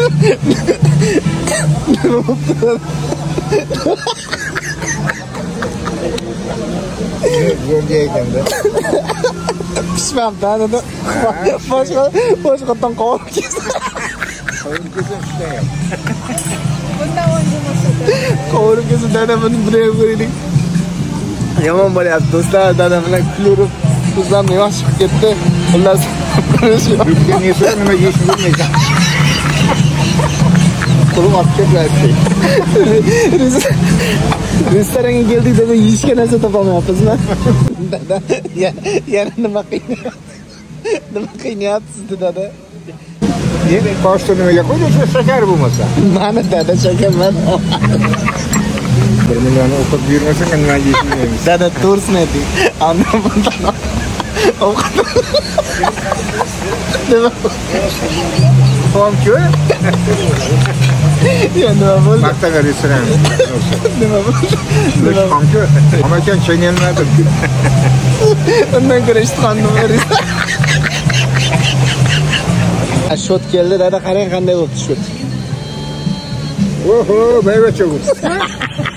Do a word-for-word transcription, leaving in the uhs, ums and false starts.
Zo'rga ekanda. Pishmabdi dedi. Boshqa boshqadan qovurib kelsa. Qovurib kelsa ishlayapti. Bundan o'ngimasa. Qovurib kelsa dada buni birga ko'raylik. Yomon bo'lyapti do'stlar, dada bilan kulib, ko'zlarim yosh chiqib ketdi. Xullas, Yurtgan esa nima yeyishni bilmaysan. Qo'lim olib ketmayapti. Restoranga keldik dada, yeyishga narsa topolmayapmizmi? Dada, yana nima qiynayapti? Nima qiynayapti sizni dada? Endi qoshda nimaga qo'ydi? Shakar bo'lmasa. Mana dada shakar mana. bir million o'qib yurmasang nima yeyishni bilmaymiz. Dada to'g'risini ayting. Ana bundan ovqat. Nima? Tomchi? Ya nima bo'ldi? Maqtaga restoran. Nima bo'ldi? Nima tomchi? Amakan chaynalmadi. Undan ko'ra ishtiqandim. Shot keldi, dada qarang qanday bo'ldi shot. Oho, bayvacha bu.